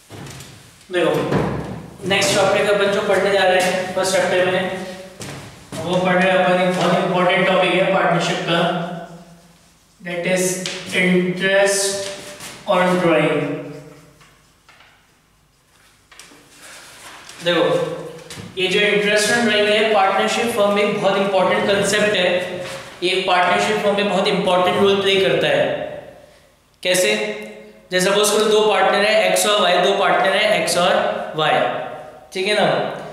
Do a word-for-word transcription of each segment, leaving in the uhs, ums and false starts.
देखो next topic अपन जो पढ़ने जा रहे हैं फर्स्ट चैप्टर में, वो पढ़ रहे हैं अपन एक बहुत इंपॉर्टेंट टॉपिक है पार्टनरशिप का, that is interest on drawing. देखो ये जो इंटरेस्ट ऑन ड्राइंग है पार्टनरशिप फर्म में एक बहुत इंपॉर्टेंट कंसेप्ट है। ये पार्टनरशिप फर्म में बहुत इंपॉर्टेंट रोल प्ले करता है। कैसे? जैसे सपोज करो दो पार्टनर है एक्स और वाई, दो पार्टनर है एक्स और वाई, ठीक है ना।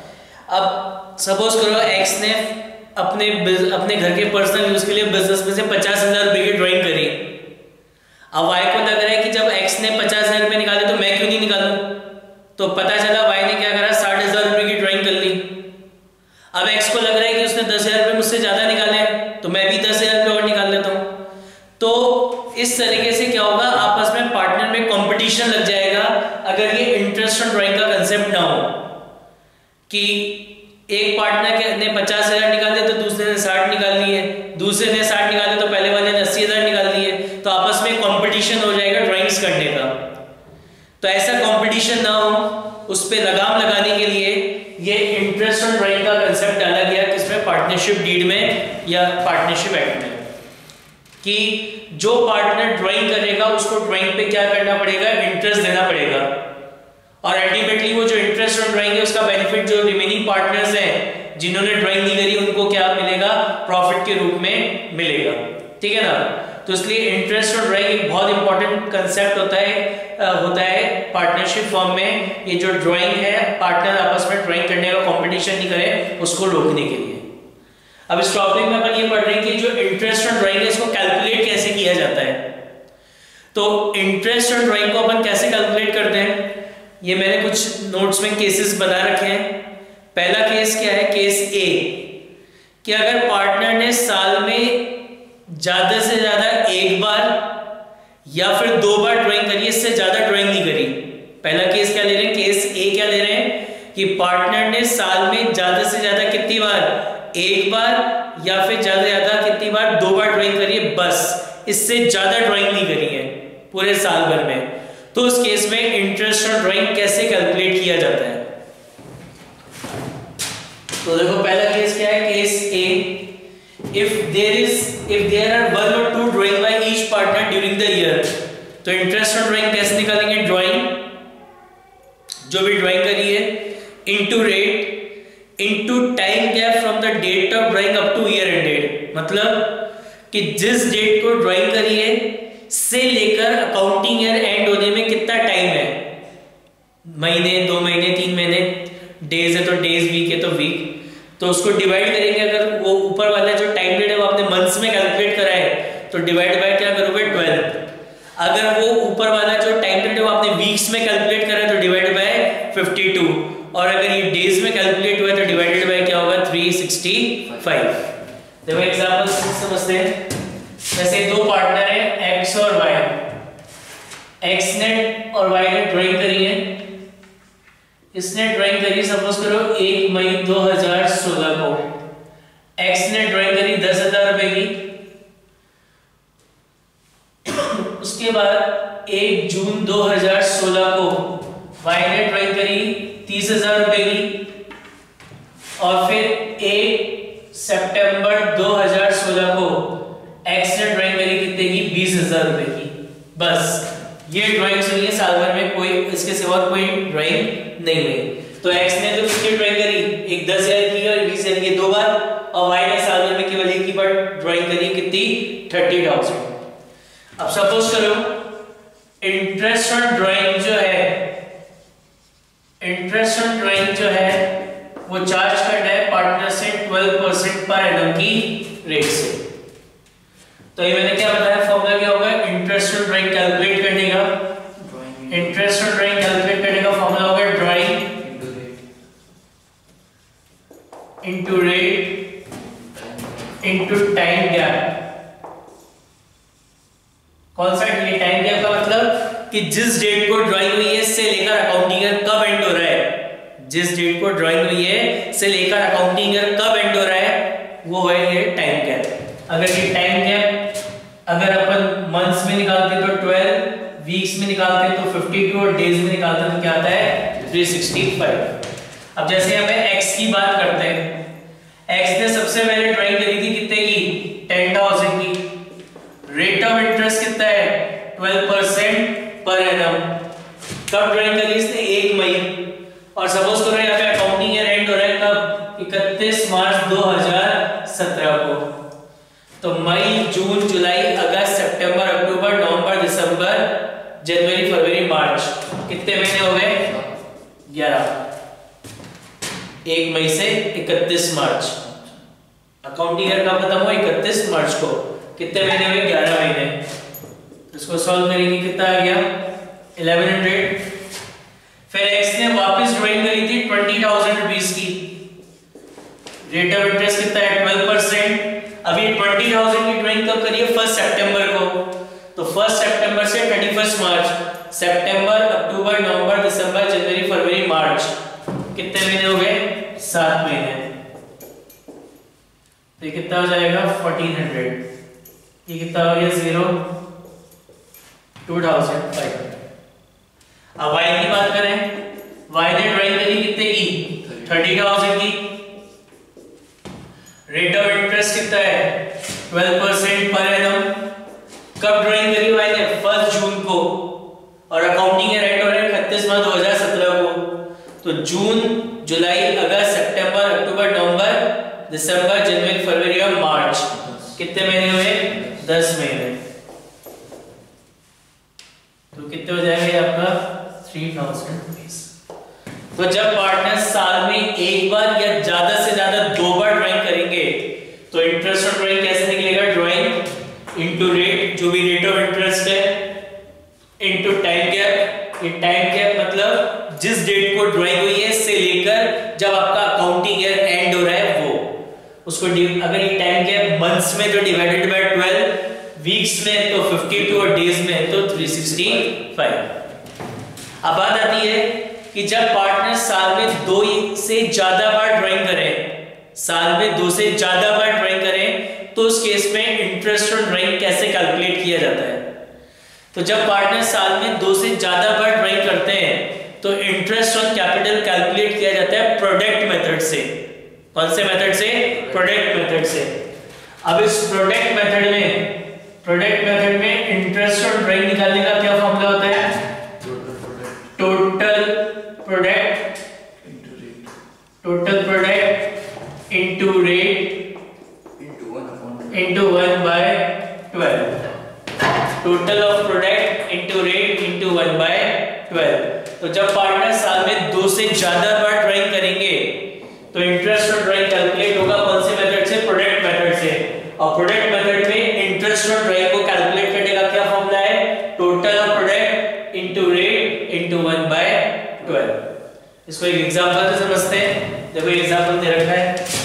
अब सपोज करो एक्स ने अपने अपने घर के पर्सनल यूज के लिए बिजनेस में से पचास हजार रुपए की ड्राइंग करी। अब वाई को लग रहा है कि जब एक्स ने पचास हजार रुपए निकाले तो मैं क्यों नहीं निकालूं, तो पता चला वाई ने क्या करा, साठ हजार रुपए की ड्राइंग कर ली। अब एक्स को लग रहा है कि उसने दस हजार रुपए मुझसे ज्यादा निकाले तो मैं भी दस हजार रुपए और निकाल लेता हूं। तो इस तरीके से क्या होगा, आपस में पार्टनर में कंपटीशन लग जाएगा अगर ये इंटरेस्ट ऑन ड्राइंग का कंसेप्ट ना हो कि एक पार्टनर के ने पचास हजार निकाले तो दूसरे ने साठ निकाल लिए, दूसरे ने साठ निकाले तो पहले वाले ने अस्सी हजार निकाल लिए, तो आपस में कंपटीशन हो जाएगा ड्राइंग्स करने का। तो ऐसा कंपटीशन ना हो, उस पर लगाम लगाने के लिए ये इंटरेस्ट ऑन ड्राइंग का कंसेप्ट डाला गया किसमें, पार्टनरशिप डीड में या पार्टनरशिप एक्ट में, कि जो पार्टनर ड्राइंग करेगा उसको ड्राइंग पे क्या करना पड़ेगा, इंटरेस्ट देना पड़ेगा। और अल्टीमेटली वो जो इंटरेस्ट ऑन ड्राइंग है उसका बेनिफिट जो रिमेनिंग पार्टनर्स हैं जिन्होंने ड्राइंग नहीं करी उनको क्या मिलेगा, प्रॉफिट के रूप में मिलेगा, ठीक है ना। तो इसलिए इंटरेस्ट ऑन ड्राइंग एक बहुत इंपॉर्टेंट कंसेप्ट होता है होता है पार्टनरशिप फॉर्म में। ये जो ड्राइंग है पार्टनर आपस में ड्राइंग करने का कंपटीशन नहीं करे उसको रोकने के लिए। अब इस टॉपिक में अपन ये पढ़ रहे हैं कि जो इंटरेस्ट ऑन ड्राइंग है इसको कैलकुलेट कैसे किया जाता है। तो इंटरेस्ट ऑन ड्राइंग को अपन कैसे कैलकुलेट करते हैं, ये मैंने कुछ नोट्स में केसेस बना रखे हैं। पहला केस क्या है, केस ए, कि अगर पार्टनर ने साल में ज्यादा से ज्यादा एक बार या फिर दो बार ड्राइंग करी, इससे ज्यादा ड्राइंग नहीं करी। पहला केस क्या ले रहे हैं, केस ए क्या ले रहे हैं कि पार्टनर ने साल में ज्यादा से ज्यादा कितनी बार, एक बार या फिर ज्यादा ज्यादा कितनी बार, दो बार ड्राइंग करी है, बस इससे ज्यादा ड्राइंग नहीं करी है पूरे साल भर में। तो उस केस में इंटरेस्ट ऑन ड्राइंग कैसे कैलकुलेट किया जाता है। तो देखो पहला केस क्या है, case A, if there is if there are one और two drawing by each partner during the year. तो इंटरेस्ट ऑन ड्राइंग कैसे निकालेंगे, ड्राइंग जो भी ड्राइंग करी है into rate into time gap from the date of drawing up to year ended. मतलब कि जिस डेट को ड्राइंग करी है से लेकर अकाउंटिंग ईयर एंड होने में कितना टाइम है, महीने, दो महीने, तीन महीने, डेज है तो डेज, वीक है तो वीक, तो उसको डिवाइड करेंगे। अगर वो ऊपर वाला जो टाइम पीरियड है वो आपने मंथ्स में कैलकुलेट करा है तो डिवाइड बाय क्या करोगे, ट्वेल्व। अगर वो ऊपर वाला जो टाइम पीरियड है वो आपने वीक्स में कैलकुलेट करा है तो डिवाइड बाय फिफ्टी टू, और अगर ये डेज में कैलकुलेट हुआ है तो डिवाइडेड बाय क्या होगा, थ्री सिक्सटी फाइव। देखो एग्जांपल समझते हैं। जैसे दो पार्टनर है एक्स और वाई, एक्स ने और वाई ने ड्राइंग करी है। इसने ड्राइंग करी सपोज करो एक मई दो हज़ार सोलह को, एक्स ने ड्राइंग करी दस हजार रुपए की। उसके बाद एक जून दो हज़ार सोलह को वाई ने ड्राइंग करी तीस हजार रुपए की, और फिर एक सितंबर दो हज़ार सोलह को एक्स ने ड्राइंग करी कितने की, बीस हजार रुपए की। बस ये ड्राइंग सुनिए, साल भर में कोई इसके सिवा कोई ड्राइंग नहीं हुई। तो एक्स ने तो कितनी ड्राइंग करी, एक दस हजार की और बीस हजार की दो बार, और वाई ने साल भर में केवल एक ही बार ड्राइंग करी कितनी, थर्टी थाउजेंड। अब सपोज करो इंटरेस्ट ऑन ड्राइंग जो है इंटरेस्ट ऑन ड्राइंग जो है वो चार्ज करना है पार्टनर से ट्वेल्व परसेंट पर एनम की रेट से। तो ये मैंने क्या बताया, फॉर्मूला क्या होगा, इंटरेस्ट ऑन ड्राइंग कैलकुलेट करने का, इंटरेस्ट ऑन ड्राइंग कैलकुलेट करने का फॉर्मूला होगा drawing into rate into time gap. कौन सा ये टाइम गैप का मतलब कि जिस डेट को ड्राइंग हुई है से लेकर अकाउंटिंग ईयर कब एंड हो रहा है, जिस डेट को ड्राइंग हुई है से लेकर अकाउंटिंग ईयर कब एंड हो रहा है वो है ये टाइम गैप। अगर ये टाइम गैप अगर अपन मंथ्स में निकालते तो ट्वेल्व, वीक्स में निकालते हैं तो बावन और डेज में निकालते हैं तो क्या आता है तीन सौ पैंसठ। अब जैसे हमें x की बात करते हैं, x ने सबसे पहले ड्राइंग करी थी कितने की दस हज़ार की। रेट ऑफ इंटरेस्ट कितना है बारह परसेंट पर एनम। कब ड्राइंग करी इसने एक मई, और सपोज करो यहाँ पे अकाउंटिंग ईयर एंड हो रहा है कब इकतीस मार्च दो हज़ार सत्रह को। तो मई जून जुलाई अगस्त सितंबर अक्टूबर नवंबर दिसंबर जनवरी फरवरी मार्च कितने महीने हो गए ग्यारह। एक मई से इकतीस मार्च, अकाउंटिंग ईयर कब खत्म हुआ इकतीस मार्च को, कितने महीने हुए ग्यारह महीने। तो इसको सॉल्व करेंगे कितना आ गया ग्यारह सौ। फिर x ने वापस ड्राइंग करी थी ट्वेंटी थाउजेंड रुपीस की। रेट ऑफ इंटरेस्ट कितना है बारह परसेंट। अभी ट्वेंटी थाउजेंड की ड्राइंग कब करी है फर्स्ट सितंबर को, तो फर्स्ट सितंबर से इकतीस मार्च, सितंबर अक्टूबर नवंबर दिसंबर जनवरी फरवरी मार्च कितने महीने हो गए सात महीने। तो ये कितना हो जाएगा चौदह सौ, ये कितना हो गया zero two thousand five hundred. अब y की बात करें, y ने ड्राइंग करी कितने की तीस हज़ार की। रेट ऑफ इंटरेस्ट कितना है बारह परसेंट पर एनम। कब ड्राइंग करी y ने फर्स्ट जून को, और अकाउंटिंग ईयर एंड हो रहा है इकतीस मार्च दो हज़ार सत्रह को। तो जून जुलाई अगस्त सितंबर अक्टूबर नवंबर दिसंबर जनवरी फरवरी और मार्च कितने महीने हुए दस महीने। तो कितने हो जाएंगे आपका तीन हज़ार रुपीस। तो जब पार्टनर साल में एक बार या ज्यादा से ज्यादा दो बार ड्राइंग करेंगे तो इंटरेस्ट ऑन ड्राइंग कैसे निकलेगा, ड्राइंग इनटू रेट, जो भी रेट ऑफ इंटरेस्ट है, इनटू टाइम गैप। ये टाइम गैप मतलब जिस डेट को ड्राइंग हुई है इससे लेकर जब आपका अकाउंटिंग ईयर एंड हो रहा है वो, उसको अगर ये टाइम गैप मंथ्स में तो डिवाइडेड बाय ट्वेल्व, वीक्स में तो बावन और डेज में तो तीन सौ पैंसठ। अब बात आती है कि जब पार्टनर साल में दो से ज्यादा बार ड्राइंग करें, साल में दो से ज्यादा बार ड्राइंग करें तो उस केस में इंटरेस्ट ऑन ड्राइंग कैसे कैलकुलेट किया जाता है। तो जब पार्टनर साल में दो से ज्यादा बार ड्राइंग करते हैं तो इंटरेस्ट ऑन कैपिटल कैलकुलेट किया जाता है प्रोडक्ट मेथड से। कौन से मेथड से, प्रोडक्ट मेथड से। अब इस प्रोडक्ट मेथड में प्रोडक्ट मेथड में इंटरेस्ट ऑन ड्राइंग निकालने का क्या फॉर्मूला होता है, total product total product into rate into one by twelve. Total of product into rate into one by twelve. तो जब पार्टनर साल में दो से ज्यादा बार ड्राइंग करेंगे तो इंटरेस्ट ऑन ड्राइंग कैलकुलेट होगा कौन से मेथड से, प्रोडक्ट मेथड से। और प्रोडक्ट मेथड में इंटरेस्ट ऑन ड्राइंग को कैलकुलेट करने का क्या फॉर्मूला है, total of product into rate into one by twelve. इसको एक एग्जांपल से समझते हैं। देखो एग्जांपल दे रखा है,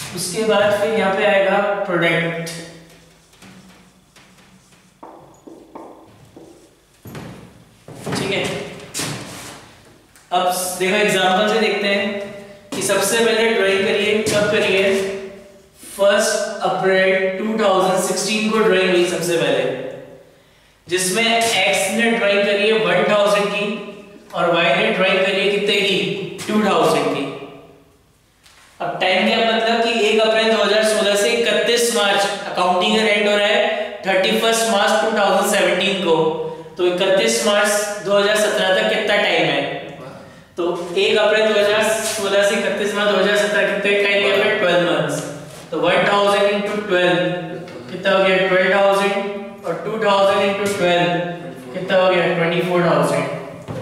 उसके बाद फिर यहाँ पे आएगा प्रोडक्ट, ठीक है। अब देखो एग्जांपल से देखते हैं कि सबसे पहले ड्राइंग करिए, कब करिए, first April two thousand sixteen को ड्राइंग हुई सबसे पहले, जिसमें एक्स ने ड्राइंग करी है वन थाउजेंड की और वाई ने ड्राइंग करी है कितने की, टू थाउजेंड की। अब टाइम क्या मतलब कि एक अप्रैल दो हज़ार सोलह से इकतीस मार्च, अकाउंटिंग ईयर एंड हो रहा है thirty first March two thousand seventeen को, तो इकतीस मार्च दो हज़ार सत्रह तक कितना टाइम है, तो एक अप्रैल दो हज़ार सोलह से इकतीस मार्च दो हज़ार सत्रह कितने टाइम गैप है, ट्वेल्व मंथ्स। तो वन थाउजेंड into ट्वेल्व कितना हो गया, ट्वेल्व थाउजेंड, और टू थाउजेंड into ट्वेल्व कितना हो गया, ट्वेंटी फोर थाउजेंड।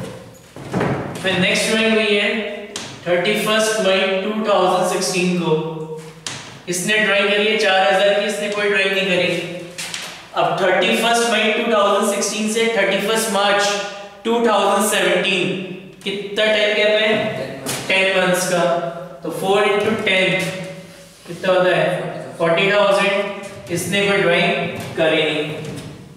फिर नेक्स्ट ड्राइंग हुई है thirty first May two thousand sixteen को, इसने ड्राइंग करी है चार हज़ार की, इसने कोई ड्राइंग नहीं करी। अब thirty first May two thousand sixteen से thirty first March two thousand seventeen कितना टाइम गैप है, टेन मंथ्स का, तो फोर into टेन कितना होता है, फोर्टी थाउजेंड, इसने कोई ड्राइंग करी नहीं।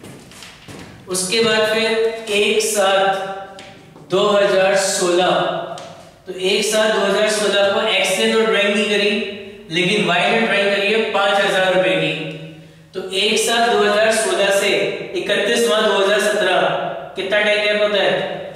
उसके बाद फिर एक साथ दो हज़ार सोलह, तो एक साथ दो हज़ार सोलह को एक्स ने तो ड्राइंग नहीं करी, लेकिन वाई ने ड्राइंग करी है पांच हजार रुपए की। तो एक साथ दो हज़ार सोलह से इकतीस मार्च दो हज़ार सत्रह कितना टाइम गैप होता है,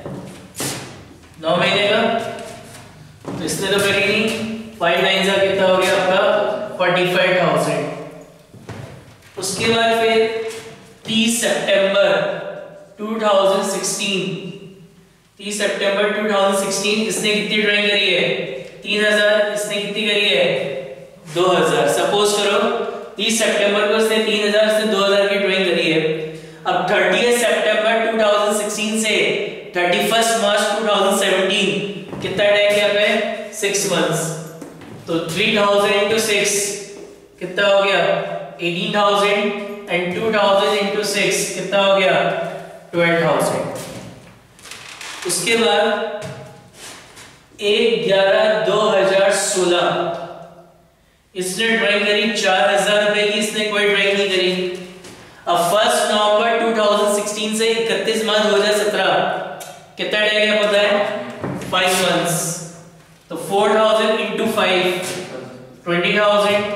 नौ महीने का, तो इसने तो करी नहीं, फाइव नाइन जा कितना हो गया आपका, फोर्टी फाइव थाउजेंड। उसके बाद फिर तीस सितंबर टू थाउजेंड सिक्सटीन, तीस सितंबर टू थाउजेंड सिक्सटीन इसने कितनी ड्राइंग करी है, तीन हज़ार, इसने कितनी करी है, दो हज़ार। सपोज करो तीस सितंबर को इसने तीन हज़ार, इसने दो हज़ार की ड्राइंग करी है। अब थर्टियथ सितंबर टू थाउजेंड सिक्सटीन से thirty first March two thousand seventeen कितना टाइम गैप है, सिक्स मंथ्स, तो थ्री थाउजेंड into सिक्स कितना हो गया, eighteen thousand, and two thousand into six कितना हो गया, ट्वेल्व थाउजेंड। उसके बाद एक ग्यारह दो हज़ार सोलह इसने ड्राइंग करी चार हजार रुपए की, इसने कोई ड्राइंग नहीं करी। अब फर्स्ट नवंबर टू थाउजेंड सिक्सटीन से इकतीस मार्च दो हज़ार सत्रह कितना टाइम गैप होता है, फाइव मंथ्स, तो four thousand into five twenty thousand.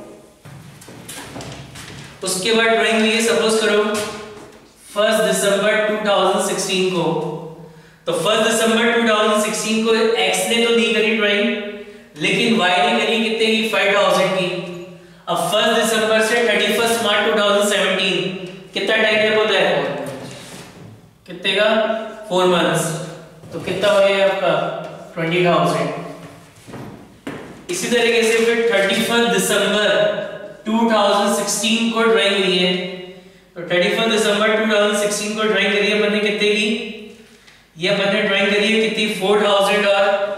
उसके बाद ड्राइंग हुई है सपोज करो फर्स्ट दिसंबर टू थाउजेंड सिक्सटीन को, तो फर्स्ट दिसंबर टू थाउजेंड सिक्सटीन को एक्स ने तो नहीं करी ड्राइंग, लेकिन वाई ने करी कितने की, फाइव थाउजेंड की। अब फर्स्ट दिसंबर से thirty first March two thousand seventeen कितना टाइम गैप होता है, कितने का, फोर मंथ्स, तो कितना हो गया आपका, ट्वेंटी थाउजेंड। इसी तरीके से फिर थर्टी फर्स्ट दिसंबर टू थाउजेंड सिक्सटीन को ड्राइंग हुई है, तो थर्टी फर्स्ट दिसंबर टू थाउजेंड सिक्सटीन को ड्राइंग करी है मैंने कितने की, ये मैंने ड्राइंग करी है कितनी, फोर थाउजेंड, और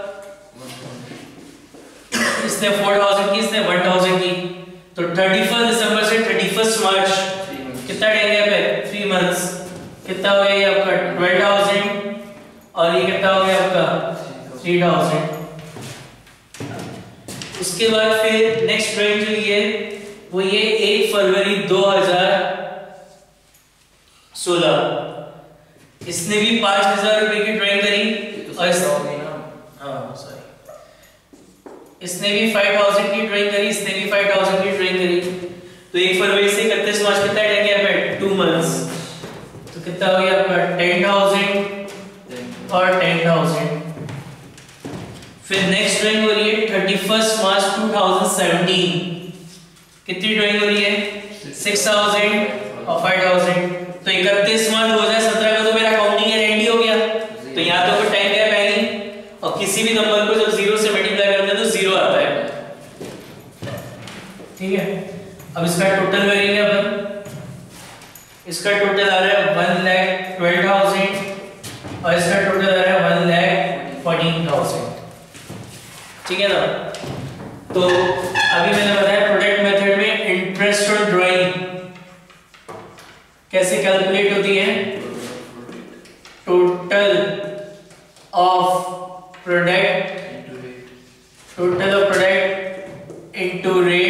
इसने फोर थाउजेंड की, इसने वन थाउजेंड की, तो थर्टी फर्स्ट दिसंबर से थर्टी फर्स्ट मार्च कितना टाइम गैप है, थ्री मंथ्स, कितना हो गया ये आपका, ट्वेल्व थाउजेंड, और ये कितना हो गया आपका, थ्री थाउजेंड। उसके बाद फिर नेक्स्ट ड्राइंग जो ये वो ये एक फरवरी दो हज़ार सोलह इसने भी पांच हजार रुपए की ड्राइंग करी, और इस, हाँ सॉरी इसने भी फाइव थाउजेंड की ड्राइंग करी, इसने भी फाइव थाउजेंड की ड्राइंग करी, तो एक फरवरी से इकतीस मार्च कितना टाइम गैप है, टू मंथ्स, तो कितना हो गया आपका, टेन थाउजेंड और टेन थाउजेंड। फिर नेक्स्ट ड्राइंग हो रही है thirty first March two thousand seventeen, कितनी ड्राइंग हो रही है, सिक्स थाउजेंड और फाइव थाउजेंड, तो इकतीस मार्च दो हज़ार सत्रह का तो मेरा काउंटिंग ईयर एंड ही हो गया, तो यहाँ तो कोई टाइम गैप है नहीं, और किसी भी नंबर को जब जीरो से मल्टीप्लाई करते हैं तो जीरो आता है, ठीक है। अब इसका टोटल करेंगे अपन, इसका टोटल आ रहा है वन लाख ट्वेल्व थाउजेंड और इसका टोटल आ रहा है वन लाख फोर्टीन थाउजेंड, ठीक है ना। तो अभी मैंने बताया प्रोडक्ट मेथड में इंटरेस्ट ऑन ड्राइंग कैसे कैलकुलेट होती है, total of product total of product into rate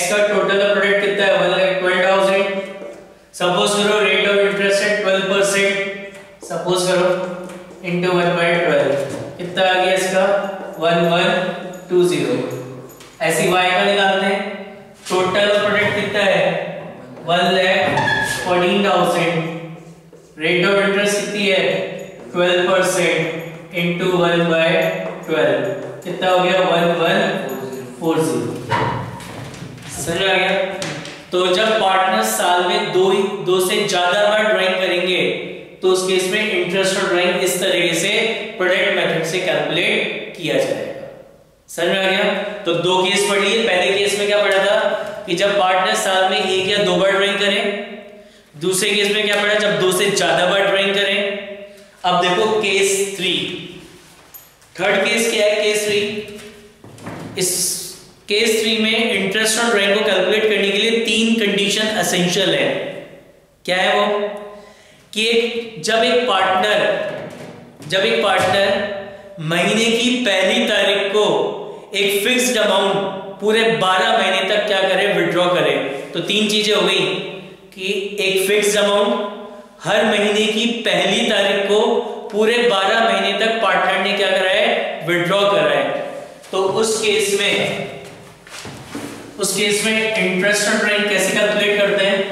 x का टोटल प्रोडक्ट कितना है one lakh twelve thousand. Suppose करो रेट ऑफ इंटरेस्ट है ट्वेल्व परसेंट, सपोज करो इनटू वन बाय ट्वेल्व कितना आ गया इसका वन वन टू जीरो। ऐसी y का निकालते हैं, टोटल प्रोडक्ट कितना है one lakh fourteen thousand, rate of interest कितनी है twelve percent into one by twelve कितना हो गया वन वन फोर जीरो। समझ आ गया? तो जब पार्टनर साल में दो दो से ज्यादा बार ड्राइंग करेंगे तो उस केस में इंटरेस्ट और ड्राइंग इस तरीके से प्रोडक्ट मेथड से कैलकुलेट किया जाएगा। समझ में आ गया? तो दो केस पढ़ लिए। पहले केस में क्या पढ़ा था कि जब पार्टनर साल में एक या दो बार ड्राइंग करें। दूसरे केस में क्या पढ़ा जब दो से ज्यादा बार ड्राइंग करें। अब देखो केस थ्री, थर्ड केस क्या है केस थ्री। इस केस थ्री में इंटरेस्ट और ड्राइंग को कैलकुलेट करने के लिए तीन कंडीशन एसेंशियल है। क्या है वो कि एक जब एक पार्टनर जब एक पार्टनर महीने की पहली तारीख को एक फिक्स्ड अमाउंट पूरे बारह महीने तक क्या करे विड्रॉ करे। तो तीन चीजें हो गई कि एक फिक्स्ड अमाउंट हर महीने की पहली तारीख को पूरे बारह महीने तक पार्टनर ने क्या करा है विड्रॉ करा है। तो उस केस में उस केस में इंटरेस्ट और ड्राइंग कैसे कैलकुलेट करते हैं।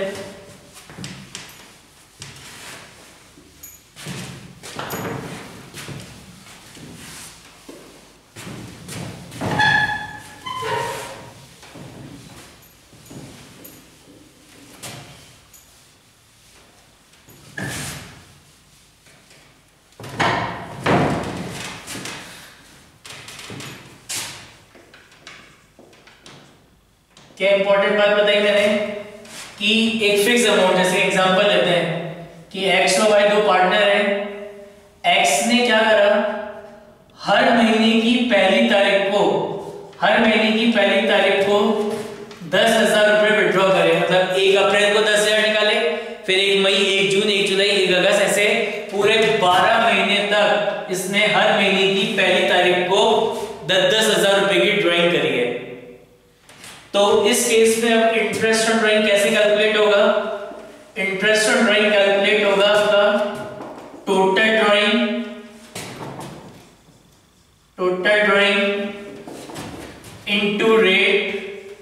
क्या इंपॉर्टेंट बात बताई मैंने कि एक फिक्स अमाउंट, जैसे एग्जांपल लेते हैं कि x और y दो पार्टनर हैं। x ने क्या करा हर महीने की पहली तारीख को हर महीने की पहली तारीख को दस हजार रुपए विड्रॉ करे। मतलब एक अप्रैल को दस हजार निकाले, फिर एक मई, एक जून, एक जुलाई, एक अगस्त, ऐसे पूरे बारह महीने तक इसने हर महीने की पहली तारीख को दस दस हजार रुपए की ड्राइंग करी है। तो इस केस में अब इंटरेस्ट ऑन ड्राइंग कैसे कैलकुलेट होगा। इंटरेस्ट ऑन ड्राइंग कैलकुलेट होगा आपका total drawing total drawing into rate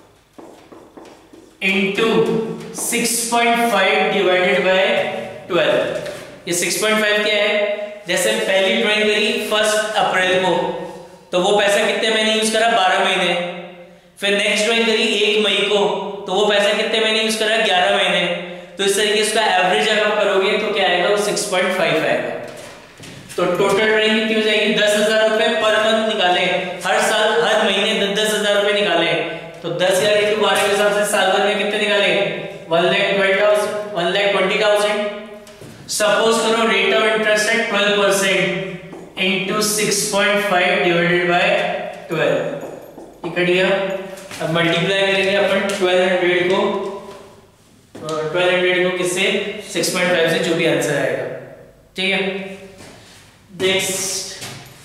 into six point five divided by twelve. ये सिक्स पॉइंट फाइव क्या है, जैसे पहली ड्राइंग करी फर्स्ट अप्रैल को तो वो पैसा कितने महीने यूज करा बारह महीने। फिर नेक्स्ट ड्राइंग करी एक मई को तो वो पैसा कितने महीने यूज करा ग्यारह महीने। तो इस तरीके से उसका एवरेज अगर आप करोगे तो क्या आएगा वो सिक्स पॉइंट फाइव आएगा। तो टोटल ड्राइंग कितनी हो जाएगी दस हजार रुपए पर मंथ निकाले, हर साल हर महीने दस दस हजार रुपए निकाले। तो दस हजार इंटू बारह के हिसाब से साल भर में कितने निकाले one lakh twelve thousand one lakh twenty thousand. Suppose करो रेट ऑफ इंटरेस्ट है twelve percent into six point five divided by twelve. Cut गया। अब मल्टीप्लाई करेंगे अपन ट्वेल्व हंड्रेड को ट्वेल्व हंड्रेड को किससे सिक्स पॉइंट फाइव से, जो भी आंसर आएगा। ठीक है। Next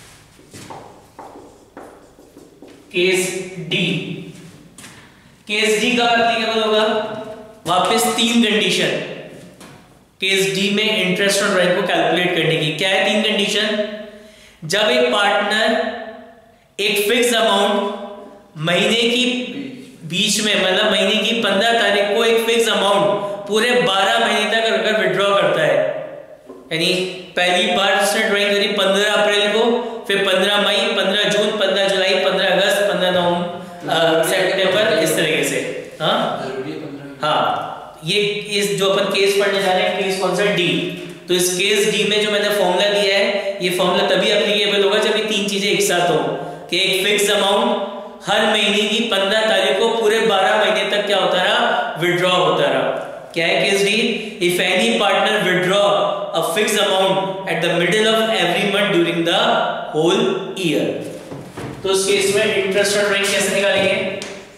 case D. Case D का एप्लीकेबल होगा वापस तीन कंडीशन केस डी में इंटरेस्ट और ड्राइंग को कैलकुलेट करने की। क्या है तीन कंडीशन। जब एक पार्टनर एक फिक्स अमाउंट महीने की बीच में मतलब महीने की पंद्रह तारीख को एक फिक्स अमाउंट पूरे बारह महीने तक अगर विड्रॉ करता है, यानी पहली बार उसने ड्राइंग करी पंद्रह अप्रैल को, फिर पंद्रह मई, पंद्रह जून, पंद्रह जुलाई, पंद्रह अगस्त, पंद्रह नवंबर, सितंबर, इस तरीके से। हाँ हाँ ये इस जो अपन केस पढ़ने जा रहे हैं केस कौन सा डी। तो इस केस डी में जो मैंने फॉर्मूला दिया है ये फॉर्मूला तभी एप्लीकेबल होगा जब ये तीन चीजें एक साथ हो कि एक फिक्स अमाउंट हर महीने की पंद्रह तारीख को पूरे बारह महीने तक क्या होता रहा विड्रॉ होता रहा। क्या है case D. If any partner withdraw a fix amount at the middle of every month during the whole year. तो उस केस में इंटरेस्ट और ड्राइंग कैसे निकालेंगे।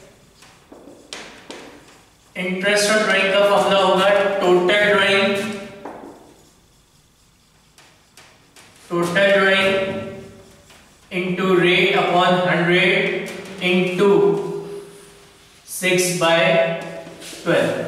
इंटरेस्ट और ड्राइंग का फॉर्मूला होगा total drawing total drawing into rate upon hundred into six six by twelve.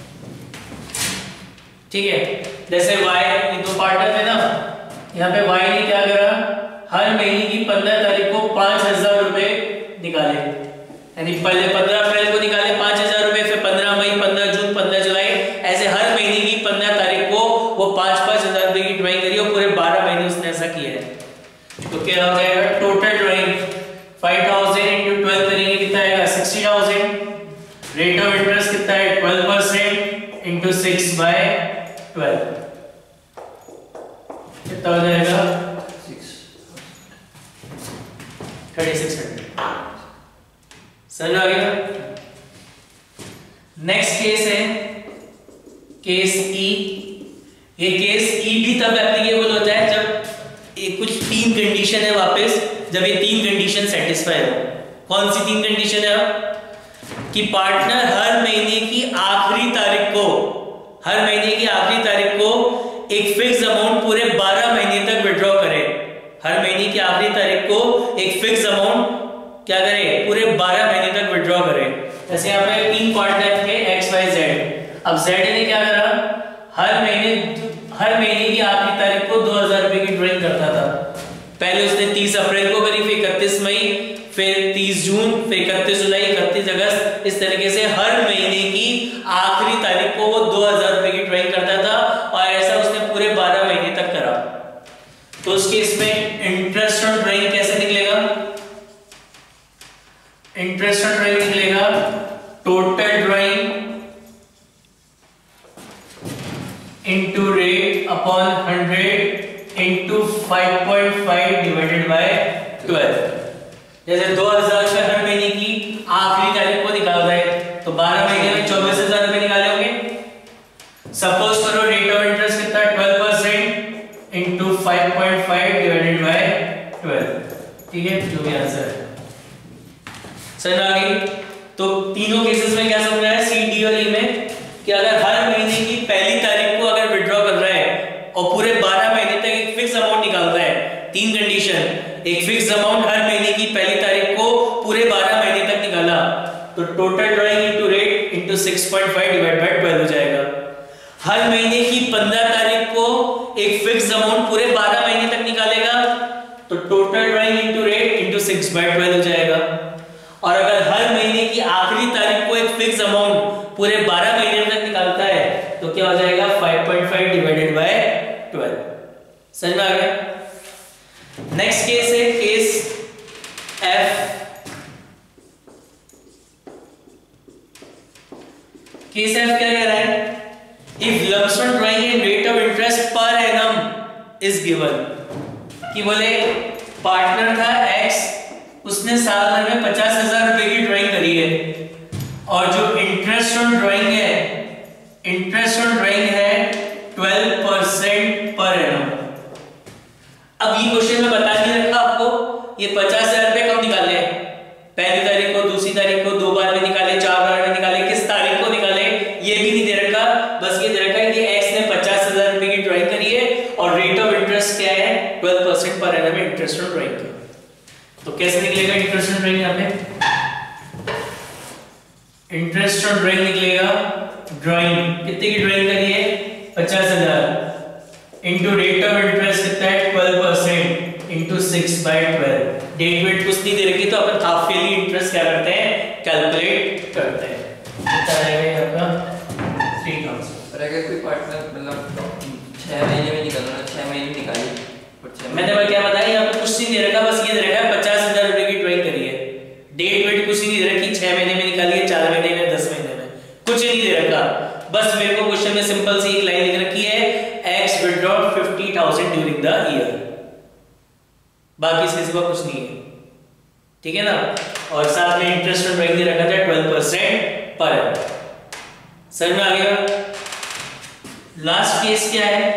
ठीक है, जैसे y ये दो पार्टनर है ना, यहाँ पे y ने क्या करा, हर महीने की पंद्रह तारीख को पांच हजार रुपए निकाले, यानी पहले पंद्रह अप्रैल को निकाले पांच हजार रुपए, फिर पंद्रह मई, पंद्रह जून, पंद्रह जुलाई, ऐसे हर महीने की पंद्रह तारीख को वो पांच पांच हजार रुपए की ड्राइंग करी और पूरे बारह महीने उसने ऐसा किया है। तो क्या हो जाएगा, total drawing five thousand into twelve करेंगे कितना आएगा, sixty thousand. Rate of interest कितना है, twelve percent into six by twelve, कितना हो जाएगा, थर्टी सिक्स हंड्रेड। समझ आ गया। नेक्स्ट केस है केस ई। ये केस ई भी तब एप्लीकेबल होता है जब एक कुछ तीन कंडीशन है वापस, जब ये तीन कंडीशन सेटिस्फाई हो। कौन सी तीन कंडीशन है, कि पार्टनर हर महीने की आखिरी तारीख को हर महीने की आखिरी तारीख को एक फिक्स अमाउंट पूरे बारह महीने तक विड्रॉ करे। हर महीने की आखिरी तारीख को एक फिक्स अमाउंट क्या करे, पूरे बारह महीने तक विड्रॉ करे। जैसे यहाँ पे तीन पार्टनर थे एक्स वाई जेड। अब जेड ने क्या करा, हर महीने हर महीने की आखिरी तारीख को दो हजार रुपए की ड्राइंग करता था। पहले उसने तीस अप्रैल को करी, फिर इकतीस मई, फिर तीस जून, फिर इकतीस जुलाई, इकतीस अगस्त, इस तरीके से हर महीने की आखिरी तारीख को वो दो हजार रुपए की ड्राइंग करता था और ऐसा उसने पूरे बारह महीने तक करा। तो उस केस में इंटरेस्ट ऑन ड्राइंग कैसे निकलेगा, इंटरेस्ट ऑन ड्राइंग निकलेगा total drawing into rate upon hundred into five point five divided by twelve. जैसे दो हजार रुपए हर महीने की आखिरी तारीख को निकाल रहे हैं तो बारह महीने में चौबीस हजार रुपए निकाले होंगे। सपोज करो रेट ऑफ इंटरेस्ट कितना, twelve percent into five point five divided by twelve. ठीक है, जो भी आंसर है समझ आ गई। तो तीनों केसेस में क्या समझ रहा है, सी डी और ई में, कि अगर हर महीने की पहली तारीख को अगर विड्रॉ कर रहा है और पूरे बारह महीने तक एक फिक्स अमाउंट निकाल रहा है, तीन कंडीशन, एक फिक्स अमाउंट हर महीने की पहली तारीख को पूरे बारह महीने तक निकाला, तो total drawing into rate into six point five divide by twelve हो जाएगा। हर महीने की पंद्रह तारीख को एक फिक्स अमाउंट पूरे बारह महीने तक निकालेगा, तो total drawing into rate into six by twelve हो जाएगा। और अगर हर महीने की आखिरी तारीख को एक फिक्स अमाउंट पूरे बारह महीने तक निकालता है तो क्या हो जाएगा, five point five divided by twelve. समझ में आ गया। नेक्स्ट केस है केस एफ। केस एफ क्या कह रहा है, if lump sum drawing and rate of interest per annum is given, कि बोले पार्टनर था एक्स, उसने साल भर में पचास हजार रुपए की ड्राइंग करी है और जो इंटरेस्ट ऑन ड्राइंग है, इंटरेस्ट ऑन ड्राइंग है ट्वेल्व परसेंट पर एनम। अब ये क्वेश्चन में बता नहीं रखा आपको ये पचास हजार रुपए कब निकाले, पहली तारीख को, दूसरी तारीख को, दो बार में निकाले, चार बार में निकाले, किस तारीख को निकाले ये भी नहीं दे रखा। बस ये दे रखा है कि एक्स ने पचास हजार रुपए की ड्राइंग करी है और रेट ऑफ इंटरेस्ट क्या है, ट्वेल्व परसेंट पर एनम इंटरेस्ट ऑन ड्राइंग का। तो कैसे निकलेगा इंटरेस्ट ऑन ड्राइंग, यहाँ पे इंटरेस्ट ऑन ड्राइंग निकलेगा, ड्राइंग कितने की ड्राइंग करी है, पचास हजार इंटू रेट ऑफ इंटरेस्ट कितना है, twelve percent into six by twelve. Date वेट कुछ नहीं दे रखी तो अपन हाफ ईयरली इंटरेस्ट क्या करते हैं, कैलकुलेट करते हैं। कितना रहेगा आपका थ्री थाउजेंड। और अगर कोई पार्टनर मतलब छह महीने में निकालना, छह महीने में निकाली, मैंने क्या बताया, यहाँ पे कुछ नहीं दे रखा, बस ये दे रखा है पचास हजार रुपए की ड्राइंग करी है, डेट वेट कुछ नहीं दे रखी, छह महीने में निकाली है, चार महीने में, दस महीने में, कुछ नहीं दे रखा। बस मेरे को क्वेश्चन में सिंपल सी एक लाइन लिख रखी है, X withdraw fifty thousand during the year, बाकी इसके सिवा कुछ नहीं है। ठीक है ना, और साथ में इंटरेस्ट ऑन ड्राइंग दे रखा था ट्वेल्व परसेंट पर एनम। समझ में आ गया। लास्ट केस क्या है,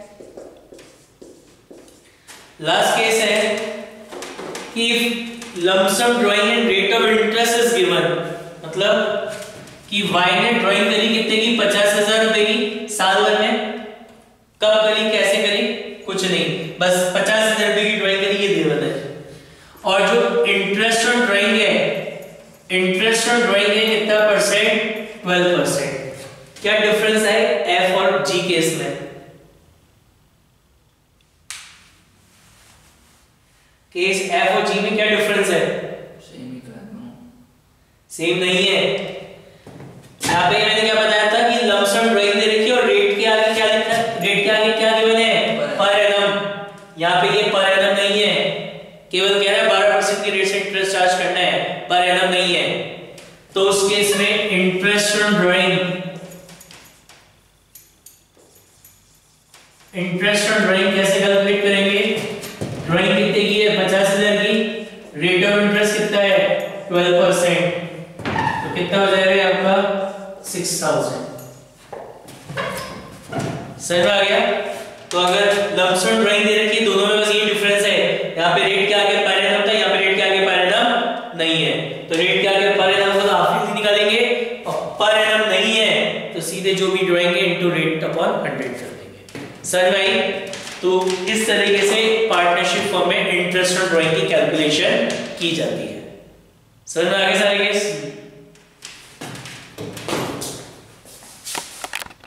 लास्ट केस है कि lump sum drawing and rate of interest is given, मतलब कि y ने ड्राइंग करी कितने की, पचास हजार रुपए की साल भर में, कब करी, कैसे करी, कुछ नहीं, बस पचास हजार रुपए की ड्राइंग करी, ये देवन है। और जो इंटरेस्ट ऑन ड्राइंग है, इंटरेस्ट ऑन ड्राइंग है कितना परसेंट? Twelve percent. क्या डिफरेंस है एफ और जी केस में? केस एफ और जी में क्या डिफरेंस है? सेम ही कर दूं। सेम नहीं है। यहाँ पे मैंने क्या बताया था कि लंप सम ड्राइंग दे रखी है और रेट के आगे क्या लिखा है? रेट के आगे क्या गिवन है? Per annum. यहाँ पे ये पर एनम नहीं है, केवल कह रहा है बारह परसेंट की रेट से इंटरेस्ट चार्ज करना है, पर एनम नहीं है। तो उस केस में interest on drawing interest on drawing कैसे कैलकुलेट करेंगे? ड्राइंग कितने की है? पचास हजार की। रेट ऑफ इंटरेस्ट कितना है? Twelve percent. तो कितना हो जाएगा आपका? Six thousand. समझ में आ गया? तो अगर लंप सम ड्राइंग दे रखी है, दोनों में बस ये डिफरेंस है, यहाँ पे रेट के आगे पर एनम था, यहाँ पे रेट के आगे पर एनम नहीं है। तो रेट के आगे पर एनम को तो आखिरी निकालेंगे, और पर एनम नहीं है तो सीधे जो भी ड्राइंग है इनटू रेट अपॉन हंड्रेड कर देंगे। समझ में आई? तो इस तरीके से पार्टनरशिप फॉर्म में इंटरेस्ट ऑन ड्राइंग की कैलकुलेशन की जाती है। समझ में आ गया सारे केस?